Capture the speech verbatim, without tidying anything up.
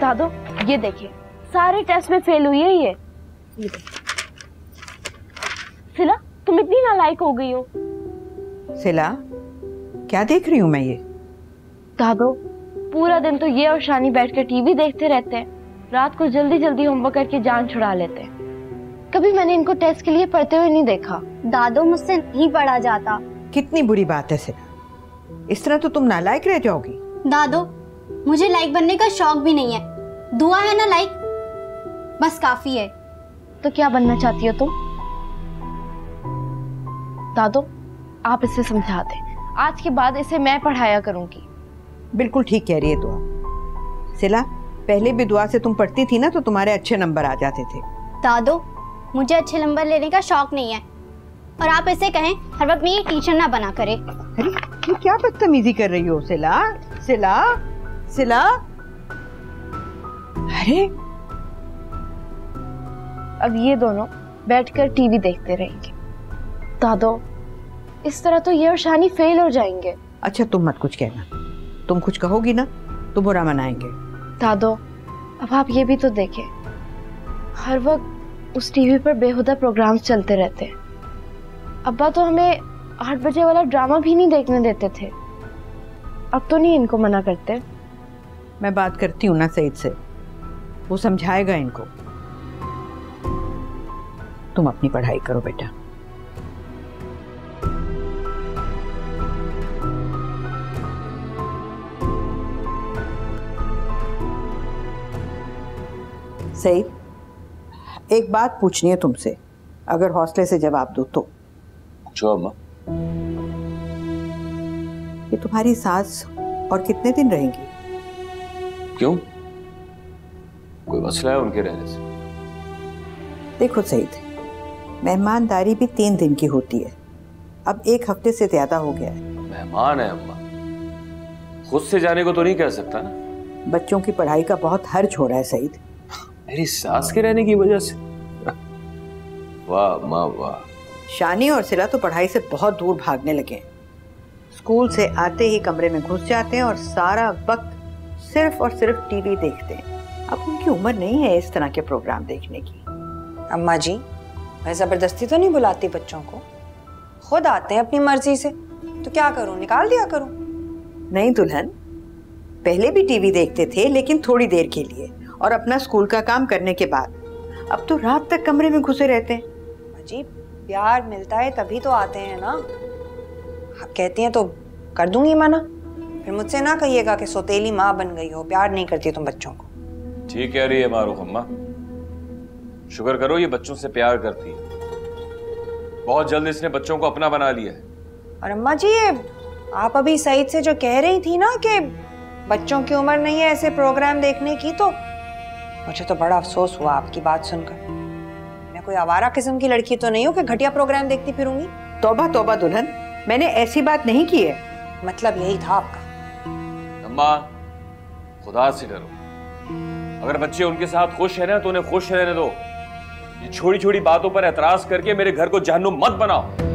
दादो ये देखिए, सारे टेस्ट में फेल हुई है ये। ये सिला, तुम इतनी नालायक हो गई हो। सिला, क्या देख रही हूँ मैं ये? दादो, पूरा दिन तो ये और शानी बैठकर टीवी देखते रहते हैं, रात को जल्दी जल्दी होमवर्क करके जान छुड़ा लेते हैं। कभी मैंने इनको टेस्ट के लिए पढ़ते हुए नहीं देखा। दादो, मुझसे नहीं पढ़ा जाता। कितनी बुरी बात है सिला, इस तरह तो तुम नालायक रह जाओगी। दादो, मुझे लाइक बनने का शौक भी नहीं है, दुआ है ना लाइक, बस काफी है। तो क्या बनना चाहती हो तुम? दादो, आप इसे समझा दें, आज के बाद इसे मैं पढ़ाया करूंगी। बिल्कुल ठीक कह रही है दुआ। सिला, पहले भी दुआ से तुम पढ़ती थी ना तो तुम्हारे अच्छे नंबर आ जाते थे। दादो, मुझे अच्छे नंबर लेने का शौक नहीं है, और आप इसे कहें हर वक्त मेरी टीचर ना बना करे। अरे ये क्या बदतमीजी कर रही हो सिला? सिला, सिला, अरे अब ये दोनों बैठकर टीवी देखते रहेंगे। दादो, इस तरह तो ये और शानी फेल हो जाएंगे। अच्छा तुम मत कुछ कहना, तुम कुछ कहोगी ना तो बुरा मनाएंगे। दादो, अब आप ये भी तो देखें, हर वक्त उस टीवी पर बेहुदा प्रोग्राम्स चलते रहते हैं। अब्बा तो हमें आठ बजे वाला ड्रामा भी नहीं देखने देते थे, अब तो नहीं इनको मना करते। मैं बात करती हूँ ना सईद से, वो समझाएगा इनको। तुम अपनी पढ़ाई करो बेटा। सईद, एक बात पूछनी है तुमसे, अगर हौसले से जवाब दो तो। पूछो अम्मा। ये तुम्हारी सास और कितने दिन रहेंगी? क्यों, कोई मसला है उनके रहने से? देखो सईद, मेहमानदारी भी तीन दिन की होती है, अब एक हफ्ते से ज्यादा हो गया है। मेहमान है अम्मा, खुद से जाने को तो नहीं कह सकता ना। बच्चों की पढ़ाई का बहुत हर्ज हो रहा है सईद। मेरी सास के रहने की वजह से? वाह अम्मा वाह। शानी और सिला तो पढ़ाई से बहुत दूर भागने लगे हैं, स्कूल से आते ही कमरे में घुस जाते हैं और सारा वक्त सिर्फ और सिर्फ टीवी देखते हैं। अब उनकी उम्र नहीं है इस तरह के प्रोग्राम देखने की। अम्मा जी, मैं जबरदस्ती तो नहीं बुलाती बच्चों को, खुद आते हैं अपनी मर्जी से, तो क्या करूं, निकाल दिया करूं? नहीं दुल्हन, पहले भी टीवी देखते थे लेकिन थोड़ी देर के लिए और अपना स्कूल का काम करने के बाद। अब तो रात तक कमरे में घुसे रहते हैं। जी, प्यार मिलता है तभी तो आते हैं ना। आप कहती हैं तो कर दूंगी मना, फिर मुझसे ना कहिएगा कि सौतेली माँ बन गई हो, प्यार नहीं करती तुम बच्चों को। ठीक कह रही है मारूफ अम्मा, शुक्र करो ये बच्चों से प्यार करती है, बहुत जल्द इसने बच्चों को अपना बना लिया है। और अम्मा जी, ये आप अभी सईद से जो कह रही थी ना कि बच्चों की उम्र नहीं है ऐसे प्रोग्राम देखने की, तो मुझे तो बड़ा अफसोस हुआ आपकी बात सुनकर। मैं कोई आवारा किस्म की लड़की तो नहीं हूँ कि घटिया प्रोग्राम देखती फिरूंगी। तौबा तौबा दुल्हन, मैंने ऐसी बात नहीं की है। मतलब यही था आपका। अम्मा, खुदा से डरो, अगर बच्चे उनके साथ खुश है ना तो उन्हें खुश रहने दो। ये छोटी छोटी बातों पर एतराज करके मेरे घर को जहन्नुम मत बनाओ।